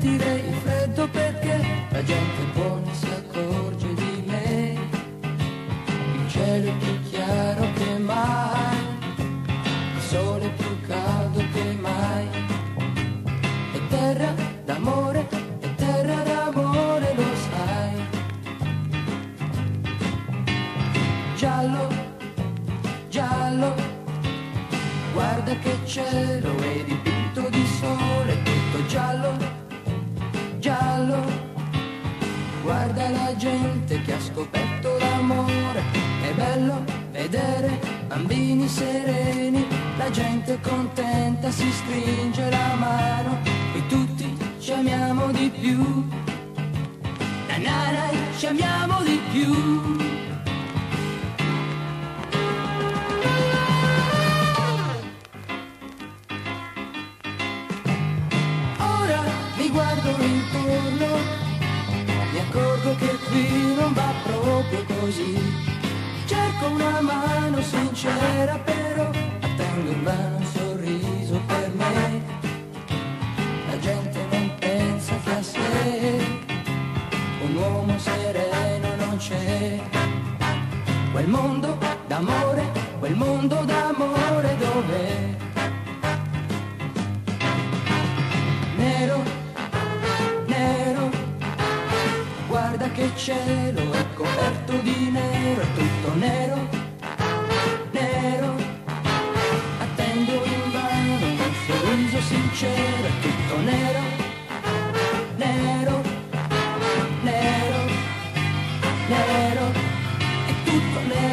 sentirei il freddo perché la gente buona si accorge di me. Il cielo è più chiaro che mai, il sole è più caldo che mai. È terra d'amore, è terra d'amore, lo sai. Giallo, giallo, guarda che cielo è dipinto di sole, tutto giallo, giallo. Guarda la gente che ha scoperto l'amore, è bello vedere bambini sereni, la gente contenta si stringe la mano, e tutti ci amiamo di più, na na na, ci amiamo di più. Mi guardo intorno, mi accorgo che qui non va proprio così. Cerco una mano sincera, però attendo invano un sorriso per me. La gente non pensa che a sé un uomo sereno non c'è. Quel mondo d'amore dov'è? Nero, nero, guarda che cielo è coperto di nero, è tutto nero, nero. Attendo invano un sorriso sincero, è tutto nero, nero, nero, nero, è tutto nero.